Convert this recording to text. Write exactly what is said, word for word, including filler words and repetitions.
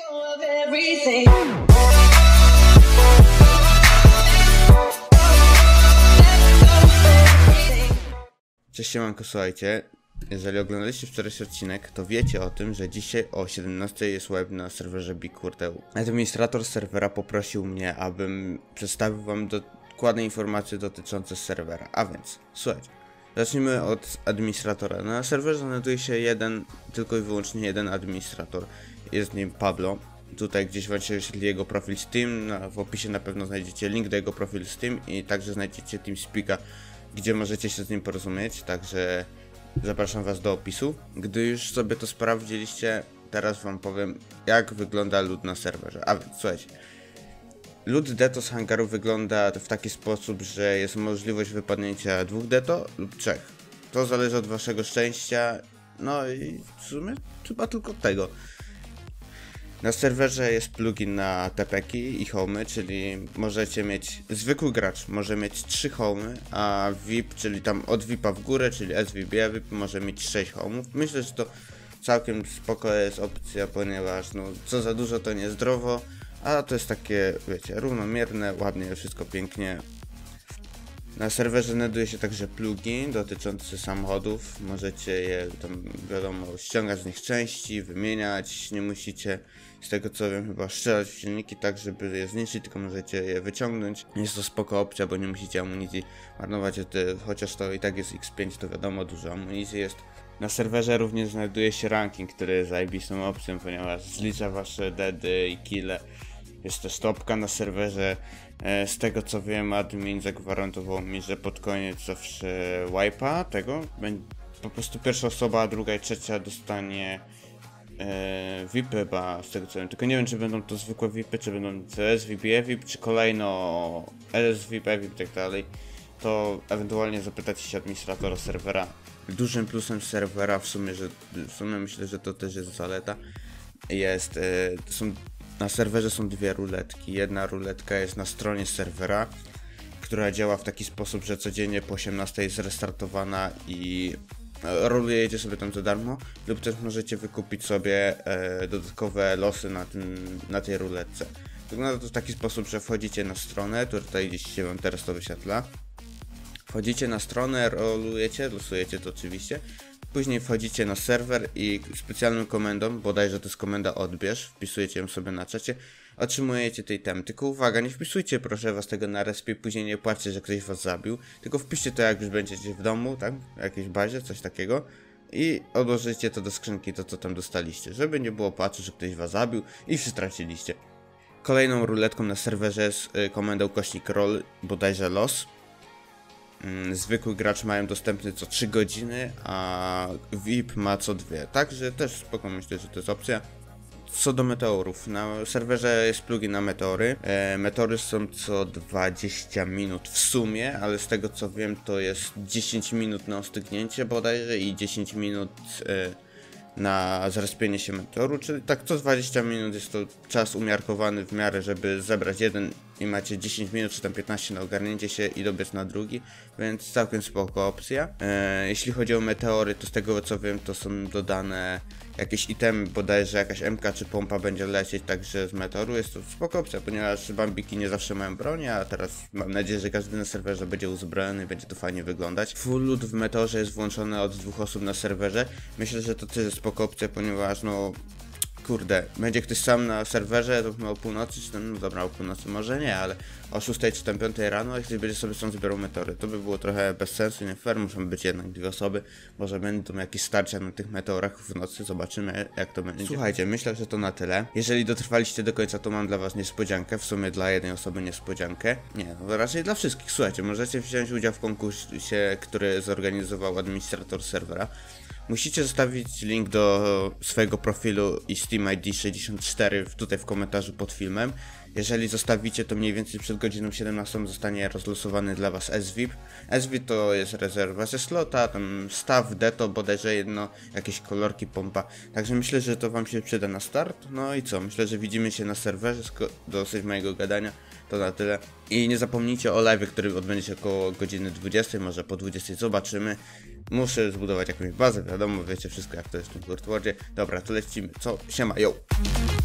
Cześć, siemanko, słuchajcie, jeżeli oglądaliście wczorajszy odcinek, to wiecie o tym, że dzisiaj o siedemnastej jest web na serwerze BigKurteł. Administrator serwera poprosił mnie, abym przedstawił wam dokładne informacje dotyczące serwera, a więc, słuchajcie, zacznijmy od administratora. Na serwerze znajduje się jeden, tylko i wyłącznie jeden administrator, jest nim Pablo. Tutaj gdzieś wam się wyświetli jego profil Steam, na, w opisie na pewno znajdziecie link do jego profilu Steam i także znajdziecie TeamSpeaka, gdzie możecie się z nim porozumieć, także zapraszam was do opisu. Gdy już sobie to sprawdziliście, teraz wam powiem, jak wygląda loot na serwerze. A więc słuchajcie, loot deto z hangaru wygląda w taki sposób, że jest możliwość wypadnięcia dwóch deto lub trzech. To zależy od waszego szczęścia, no i w sumie chyba tylko tego. Na serwerze jest plugin na tepeki i homy, czyli możecie mieć, zwykły gracz może mieć trzy homy, a V I P, czyli tam od V I P-a w górę, czyli S V B, V I P może mieć sześć homów. Myślę, że to całkiem spoko jest opcja, ponieważ no co za dużo to niezdrowo, a to jest takie, wiecie, równomierne, ładnie, wszystko pięknie. Na serwerze znajduje się także plugin dotyczący samochodów, możecie je tam, wiadomo, ściągać z nich części, wymieniać, nie musicie, z tego co wiem, chyba strzelać w silniki tak, żeby je zniszczyć, tylko możecie je wyciągnąć. Jest to spoko opcja, bo nie musicie amunicji marnować, chociaż to i tak jest X pięć, to wiadomo, dużo amunicji jest. Na serwerze również znajduje się ranking, który jest zajebistą opcją, ponieważ zlicza wasze deady i kille. Jest też topka na serwerze. Z tego co wiem, admin zagwarantował mi, że pod koniec zawsze wipe'a tego po prostu pierwsza osoba, a druga i trzecia dostanie e, V I P chyba, z tego co wiem. Tylko nie wiem, czy będą to zwykłe V I P, czy będą S V B, V I P, czy kolejno S V B, V I P i tak dalej. To ewentualnie zapytać się administratora serwera. Dużym plusem serwera w sumie, że w sumie myślę, że to też jest zaleta, jest, e, są na serwerze są dwie ruletki. Jedna ruletka jest na stronie serwera, która działa w taki sposób, że codziennie po osiemnastej jest restartowana i rolujecie sobie tam za darmo, lub też możecie wykupić sobie e, dodatkowe losy na, tym, na tej ruletce. Wygląda to w taki sposób, że wchodzicie na stronę, tutaj gdzieś się wam teraz to wyświetla. Wchodzicie na stronę, rolujecie, losujecie to oczywiście. Później wchodzicie na serwer i specjalną komendą, bodajże to jest komenda odbierz, wpisujecie ją sobie na czacie, otrzymujecie tej temy. Tylko uwaga, nie wpisujcie proszę was tego na respie, później nie płaczcie, że ktoś was zabił, tylko wpiszcie to jak już będziecie w domu, tak, w jakiejś bazie, coś takiego i odłożycie to do skrzynki, to co tam dostaliście, żeby nie było płaczu, że ktoś was zabił i straciliście. Kolejną ruletką na serwerze jest komenda ukośnik roll, bodajże los. Zwykły gracz mają dostępny co trzy godziny, a V I P ma co dwie, także też spoko, myślę, że to jest opcja. Co do meteorów, na serwerze jest plugin na meteory. E, meteory są co dwadzieścia minut w sumie, ale z tego co wiem to jest dziesięć minut na ostygnięcie bodajże i dziesięć minut e, na zrespienie się meteoru, czyli tak co dwadzieścia minut jest to czas umiarkowany w miarę, żeby zebrać jeden i macie dziesięć minut czy tam piętnaście na ogarnięcie się i dobiec na drugi, więc całkiem spoko opcja. E, jeśli chodzi o meteory, to z tego co wiem to są dodane jakieś itemy, bodajże jakaś M K czy pompa będzie lecieć także z meteoru, jest to spoko opcja, ponieważ bambiki nie zawsze mają bronię, a teraz mam nadzieję, że każdy na serwerze będzie uzbrojony i będzie to fajnie wyglądać. Full loot w meteorze jest włączony od dwóch osób na serwerze, myślę, że to też jest spoko opcja, ponieważ no kurde, będzie ktoś sam na serwerze, to chyba o północy, czy tam, no dobra, o północy może nie, ale o szóstej czy tam piątej rano, jak ktoś będzie sobie sam zbierał meteory, to by było trochę bez sensu, nie fair, muszą być jednak dwie osoby, może będą jakieś starcia na tych meteorach w nocy, zobaczymy jak to będzie. Słuchajcie, myślę, że to na tyle. Jeżeli dotrwaliście do końca, to mam dla was niespodziankę, w sumie dla jednej osoby niespodziankę, nie, no raczej dla wszystkich. Słuchajcie, możecie wziąć udział w konkursie, który zorganizował administrator serwera. Musicie zostawić link do swojego profilu i Steam I D sześćdziesiąt cztery tutaj w komentarzu pod filmem. Jeżeli zostawicie, to mniej więcej przed godziną siedemnastą zostanie rozlosowany dla was S V I P. S V I P to jest rezerwa ze slota, tam staw, deto, bodajże jedno, jakieś kolorki, pompa. Także myślę, że to wam się przyda na start. No i co, myślę, że widzimy się na serwerze, dosyć mojego gadania. To na tyle. I nie zapomnijcie o live, który odbędzie się około godziny dwudziestej, może po dwudziestej, zobaczymy. Muszę zbudować jakąś bazę, wiadomo, wiecie wszystko jak to jest w tym World Wardzie. Dobra, to lecimy. Co? Siema, yo!